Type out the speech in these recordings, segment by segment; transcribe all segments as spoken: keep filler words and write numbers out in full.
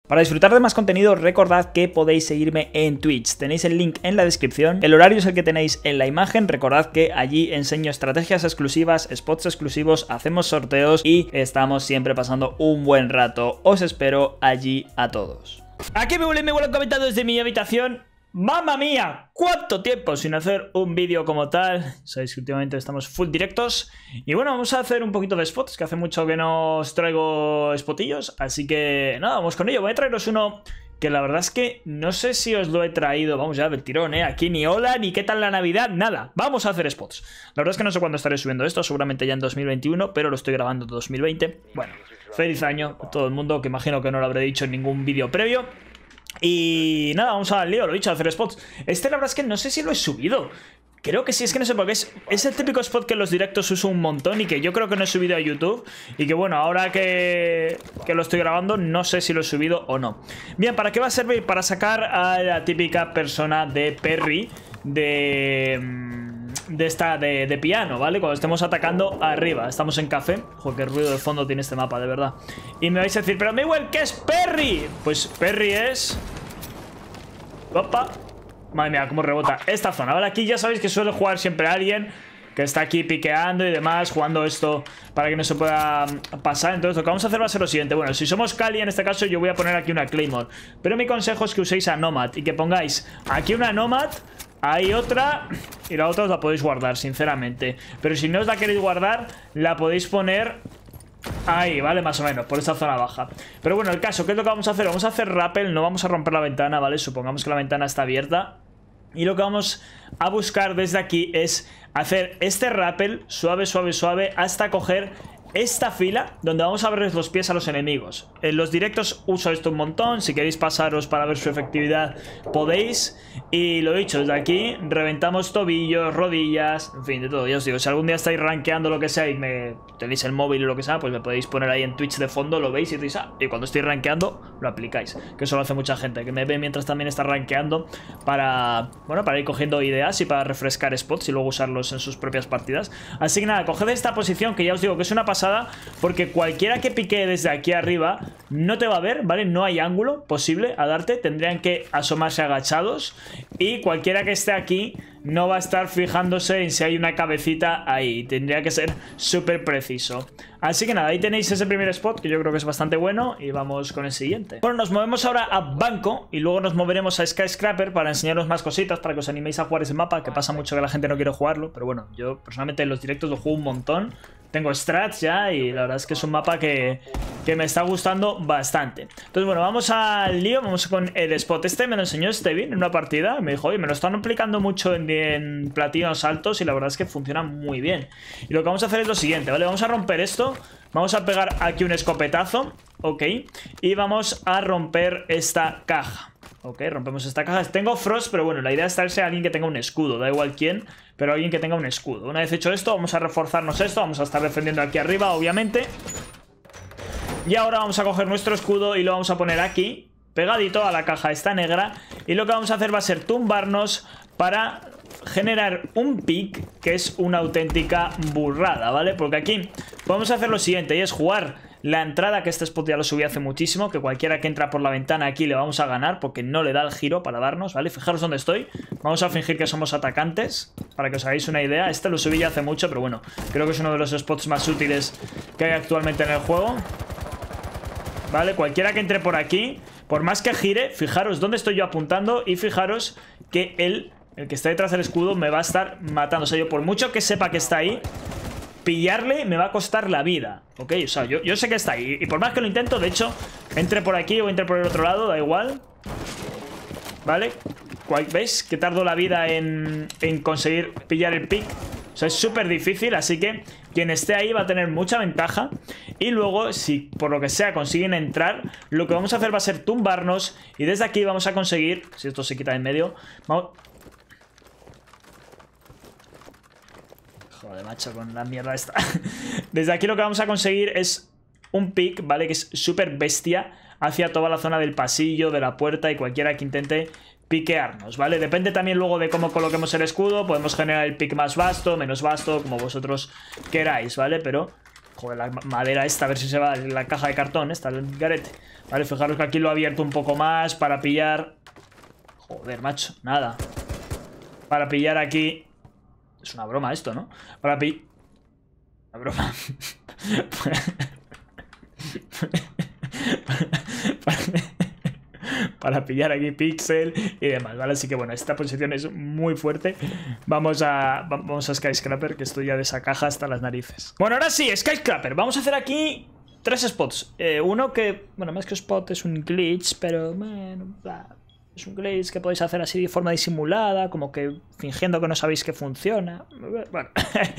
Para disfrutar de más contenido, recordad que podéis seguirme en Twitch. Tenéis el link en la descripción. El horario es el que tenéis en la imagen. Recordad que allí enseño estrategias exclusivas, spots exclusivos, hacemos sorteos y estamos siempre pasando un buen rato. Os espero allí a todos. Aquí me vuelven, me vuelven comentando desde mi habitación. ¡Mamma mía! ¿Cuánto tiempo sin hacer un vídeo como tal? Sabéis que últimamente estamos full directos. Y bueno, vamos a hacer un poquito de spots, que hace mucho que no os traigo spotillos. Así que nada, vamos con ello. Voy a traeros uno que la verdad es que no sé si os lo he traído. Vamos ya del tirón, ¿eh? Aquí ni hola, ni qué tal la Navidad, nada. Vamos a hacer spots. La verdad es que no sé cuándo estaré subiendo esto, seguramente ya en dos mil veintiuno, pero lo estoy grabando en dos mil veinte. Bueno, feliz año a todo el mundo, que imagino que no lo habré dicho en ningún vídeo previo. Y nada, vamos al lío, lo he dicho, a hacer spots. Este la verdad es que no sé si lo he subido. Creo que sí, es que no sé por qué es, es el típico spot que en los directos uso un montón y que yo creo que no he subido a YouTube. Y que bueno, ahora que, que lo estoy grabando no sé si lo he subido o no. Bien, ¿para qué va a servir? Para sacar a la típica persona de Perry de... De esta, de, de piano, ¿vale? Cuando estemos atacando arriba. Estamos en café. Joder, qué ruido de fondo tiene este mapa, de verdad. Y me vais a decir, pero Miguel, ¿qué es Perry? Pues Perry es... Opa. Madre mía, cómo rebota esta zona. Vale, aquí ya sabéis que suele jugar siempre alguien que está aquí piqueando y demás, jugando esto para que no se pueda pasar. Entonces lo que vamos a hacer va a ser lo siguiente. Bueno, si somos Kali en este caso, yo voy a poner aquí una Claymore, pero mi consejo es que uséis a Nomad y que pongáis aquí una Nomad, hay otra y la otra os la podéis guardar, sinceramente. Pero si no os la queréis guardar, la podéis poner ahí, ¿vale? Más o menos, por esta zona baja. Pero bueno, el caso, ¿qué es lo que vamos a hacer? Vamos a hacer rappel, no vamos a romper la ventana, ¿vale? Supongamos que la ventana está abierta. Y lo que vamos a buscar desde aquí es hacer este rappel suave, suave, suave hasta coger esta fila donde vamos a ver los pies a los enemigos. En los directos uso esto un montón. Si queréis pasaros para ver su efectividad podéis. Y lo dicho, desde aquí reventamos tobillos, rodillas, en fin, de todo. Ya os digo, si algún día estáis rankeando lo que sea y me tenéis el móvil o lo que sea, pues me podéis poner ahí en Twitch de fondo, lo veis y decís, ah, y cuando estoy rankeando lo aplicáis. Que eso lo hace mucha gente, que me ve mientras también está rankeando para, bueno, para ir cogiendo ideas y para refrescar spots y luego usarlos en sus propias partidas. Así que nada, coged esta posición que ya os digo que es una pasada, porque cualquiera que pique desde aquí arriba no te va a ver, ¿vale? No hay ángulo posible a darte, tendrían que asomarse agachados y cualquiera que esté aquí no va a estar fijándose en si hay una cabecita ahí, tendría que ser súper preciso. Así que nada, ahí tenéis ese primer spot que yo creo que es bastante bueno y vamos con el siguiente. Bueno, nos movemos ahora a Banco y luego nos moveremos a Skyscraper para enseñaros más cositas, para que os animéis a jugar ese mapa, que pasa mucho que la gente no quiere jugarlo, pero bueno, yo personalmente en los directos lo juego un montón. Tengo strats ya y la verdad es que es un mapa que, que me está gustando bastante. Entonces bueno, vamos al lío, vamos con el spot. Este me lo enseñó Stevin en una partida. Me dijo, oye, me lo están aplicando mucho en, en platinos altos y la verdad es que funciona muy bien. Y lo que vamos a hacer es lo siguiente, ¿vale? Vamos a romper esto. Vamos a pegar aquí un escopetazo, ok. Y vamos a romper esta caja. Ok, rompemos esta caja. Tengo Frost, pero bueno, la idea es traerse a alguien que tenga un escudo. Da igual quién, pero alguien que tenga un escudo. Una vez hecho esto, vamos a reforzarnos esto. Vamos a estar defendiendo aquí arriba, obviamente. Y ahora vamos a coger nuestro escudo y lo vamos a poner aquí, pegadito a la caja esta negra. Y lo que vamos a hacer va a ser tumbarnos para generar un pick, que es una auténtica burrada, ¿vale? Porque aquí podemos hacer lo siguiente, y es jugar la entrada, que este spot ya lo subí hace muchísimo, que cualquiera que entra por la ventana aquí le vamos a ganar, porque no le da el giro para darnos, ¿vale? Fijaros dónde estoy. Vamos a fingir que somos atacantes, para que os hagáis una idea. Este lo subí ya hace mucho, pero bueno, creo que es uno de los spots más útiles que hay actualmente en el juego. Vale, cualquiera que entre por aquí, por más que gire, fijaros dónde estoy yo apuntando y fijaros que él, el que está detrás del escudo, me va a estar matando. O sea, yo por mucho que sepa que está ahí, pillarle me va a costar la vida, ¿ok? O sea, yo, yo sé que está ahí y por más que lo intento, de hecho, entre por aquí o entre por el otro lado, da igual. ¿Vale? ¿Veis? Que tardo la vida en, en conseguir pillar el pick. O sea, es súper difícil, así que quien esté ahí va a tener mucha ventaja. Y luego, si por lo que sea consiguen entrar, lo que vamos a hacer va a ser tumbarnos. Y desde aquí vamos a conseguir, si esto se quita de en medio, vamos... Joder, macho, con la mierda esta. Desde aquí lo que vamos a conseguir es un pick, ¿vale? Que es súper bestia hacia toda la zona del pasillo, de la puerta y cualquiera que intente piquearnos, ¿vale? Depende también luego de cómo coloquemos el escudo. Podemos generar el pick más vasto, menos vasto, como vosotros queráis, ¿vale? Pero Joder, la madera esta, a ver si se va la caja de cartón, esta, el garete. Vale, fijaros que aquí lo he abierto un poco más para pillar... Joder, macho, nada. Para pillar aquí... Es una broma esto, ¿no? Para pillar... Una broma. para... para pillar aquí pixel y demás, ¿vale? Así que bueno, esta posición es muy fuerte. Vamos a, vamos a Skyscraper, que estoy ya de esa caja hasta las narices. Bueno, ahora sí, Skyscraper. Vamos a hacer aquí tres spots. Eh, uno que, bueno, más que spot es un glitch, pero bueno, es un glitch que podéis hacer así de forma disimulada, como que fingiendo que no sabéis que funciona. Bueno,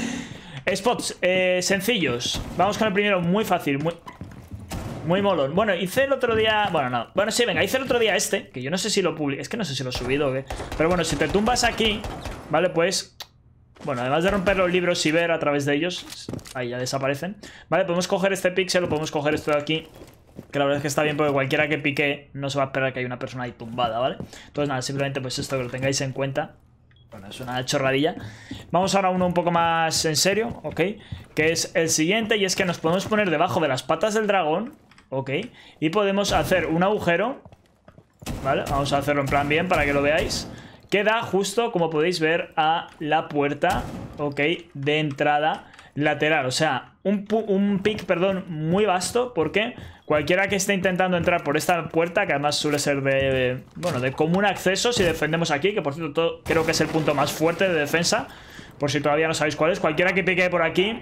spots eh, sencillos. Vamos con el primero, muy fácil, muy... Muy molón. Bueno, hice el otro día... Bueno, no. Bueno, sí, venga, hice el otro día este, que yo no sé si lo publiqué. Es que no sé si lo he subido o qué. Pero bueno, si te tumbas aquí, ¿vale? Pues... Bueno, además de romper los libros y ver a través de ellos, ahí ya desaparecen. Vale, podemos coger este píxel o podemos coger esto de aquí, que la verdad es que está bien porque cualquiera que pique no se va a esperar que haya una persona ahí tumbada, ¿vale? Entonces nada, simplemente pues esto que lo tengáis en cuenta. Bueno, es una chorradilla. Vamos ahora a uno un poco más en serio, ¿ok? Que es el siguiente, y es que nos podemos poner debajo de las patas del dragón, ¿ok? Y podemos hacer un agujero, ¿vale? Vamos a hacerlo en plan bien para que lo veáis. Que da justo, como podéis ver, a la puerta, ¿ok? De entrada lateral. O sea, un, un pick, perdón, muy vasto, porque cualquiera que esté intentando entrar por esta puerta, que además suele ser de, bueno, de común acceso si defendemos aquí, que por cierto todo, creo que es el punto más fuerte de defensa, por si todavía no sabéis cuál es. Cualquiera que pique por aquí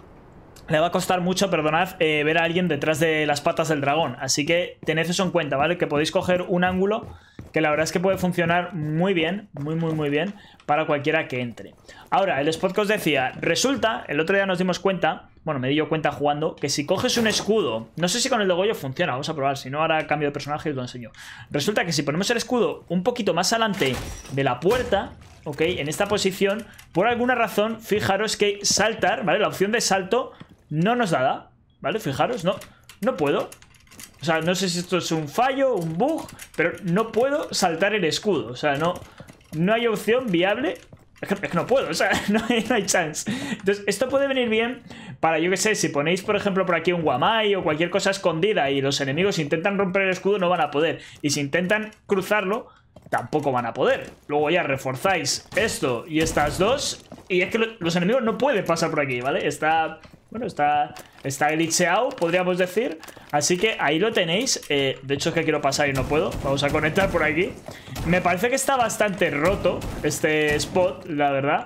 le va a costar mucho, perdonad, eh, ver a alguien detrás de las patas del dragón. Así que tened eso en cuenta, ¿vale? Que podéis coger un ángulo que la verdad es que puede funcionar muy bien, muy, muy, muy bien para cualquiera que entre. Ahora, el spot que os decía, resulta, el otro día nos dimos cuenta, bueno, me di yo cuenta jugando, que si coges un escudo, no sé si con el de Goyo funciona, vamos a probar, si no ahora cambio de personaje y os lo enseño. Resulta que si ponemos el escudo un poquito más adelante de la puerta, ok, en esta posición, por alguna razón, fijaros que saltar, ¿vale? La opción de salto no nos da, ¿vale? Fijaros, no, no puedo. O sea, no sé si esto es un fallo, un bug, pero no puedo saltar el escudo. O sea, no, no hay opción viable. Es que, es que no puedo, o sea, no hay, no hay chance. Entonces, esto puede venir bien para, yo que sé, si ponéis, por ejemplo, por aquí un guamai o cualquier cosa escondida y los enemigos intentan romper el escudo, no van a poder. Y si intentan cruzarlo, tampoco van a poder. Luego ya reforzáis esto y estas dos, y es que lo, los enemigos no pueden pasar por aquí, ¿vale? Está... Bueno, está, está glitcheado, podríamos decir. Así que ahí lo tenéis. eh, De hecho es que quiero pasar y no puedo. Vamos a conectar por aquí. Me parece que está bastante roto este spot, la verdad.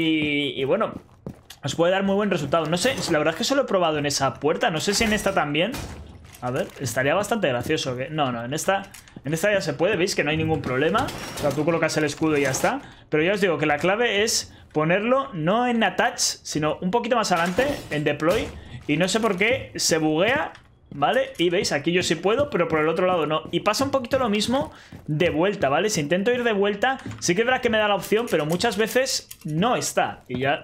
Y, y bueno, os puede dar muy buen resultado. No sé, la verdad es que solo he probado en esa puerta. No sé si en esta también. A ver, estaría bastante gracioso que... No, no, en esta... En esta ya se puede, veis que no hay ningún problema. O sea, tú colocas el escudo y ya está. Pero ya os digo que la clave es ponerlo no en attach, sino un poquito más adelante, en deploy. Y no sé por qué se buguea, ¿vale? Y veis, aquí yo sí puedo, pero por el otro lado no. Y pasa un poquito lo mismo de vuelta, ¿vale? Si intento ir de vuelta, sí que es verdad que me da la opción, pero muchas veces no está. Y ya...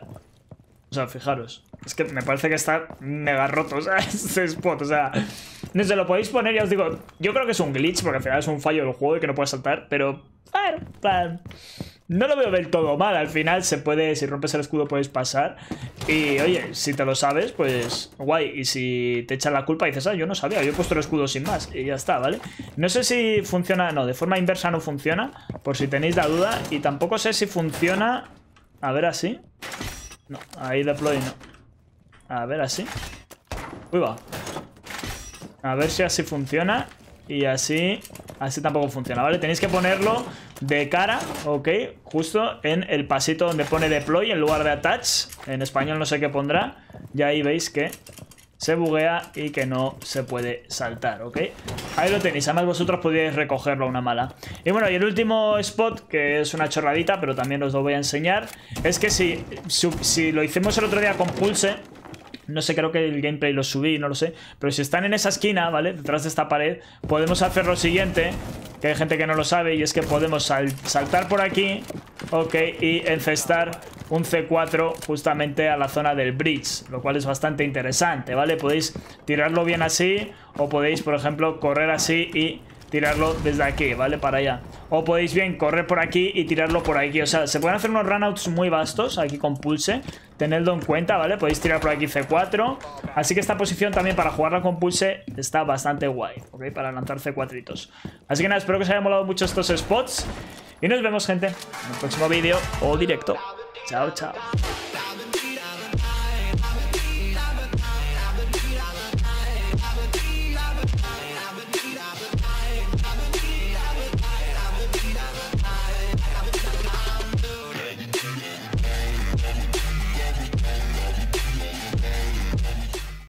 O sea, fijaros. Es que me parece que está mega roto, o sea, este spot, o sea... No sé, lo podéis poner, ya os digo... Yo creo que es un glitch, porque al final es un fallo del juego y que no puedes saltar, pero... Bueno, plan... No lo veo del todo mal, al final se puede... Si rompes el escudo puedes pasar. Y, oye, si te lo sabes, pues... Guay, y si te echan la culpa y dices... Ah, yo no sabía, yo he puesto el escudo sin más. Y ya está, ¿vale? No sé si funciona... No, de forma inversa no funciona, por si tenéis la duda. Y tampoco sé si funciona... A ver, así... No, ahí deploy no. A ver, así. Uy, va. A ver si así funciona. Y así... Así tampoco funciona, ¿vale? Tenéis que ponerlo de cara, ¿ok? Justo en el pasito donde pone deploy en lugar de attach. En español no sé qué pondrá. Y ahí veis que se buguea y que no se puede saltar, ¿ok? Ahí lo tenéis, además vosotros podéis recogerlo a una mala. Y bueno, y el último spot, que es una chorradita, pero también os lo voy a enseñar, es que si, si, si lo hicimos el otro día con Pulse... No sé, creo que el gameplay lo subí, no lo sé. Pero si están en esa esquina, ¿vale? Detrás de esta pared, podemos hacer lo siguiente, que hay gente que no lo sabe, y es que podemos sal saltar por aquí, ok, y encestar un C cuatro justamente a la zona del bridge, lo cual es bastante interesante, ¿vale? Podéis tirarlo bien así, o podéis, por ejemplo, correr así y tirarlo desde aquí, ¿vale? Para allá. o podéis bien correr por aquí y tirarlo por aquí. O sea, se pueden hacer unos runouts muy vastos aquí con Pulse. Tenedlo en cuenta, ¿vale? Podéis tirar por aquí C cuatro. Así que esta posición también para jugarla con Pulse está bastante guay, ¿ok? Para lanzar C cuatritos. Así que nada, espero que os haya molado mucho estos spots. Y nos vemos, gente, en el próximo vídeo o directo. Chao, chao.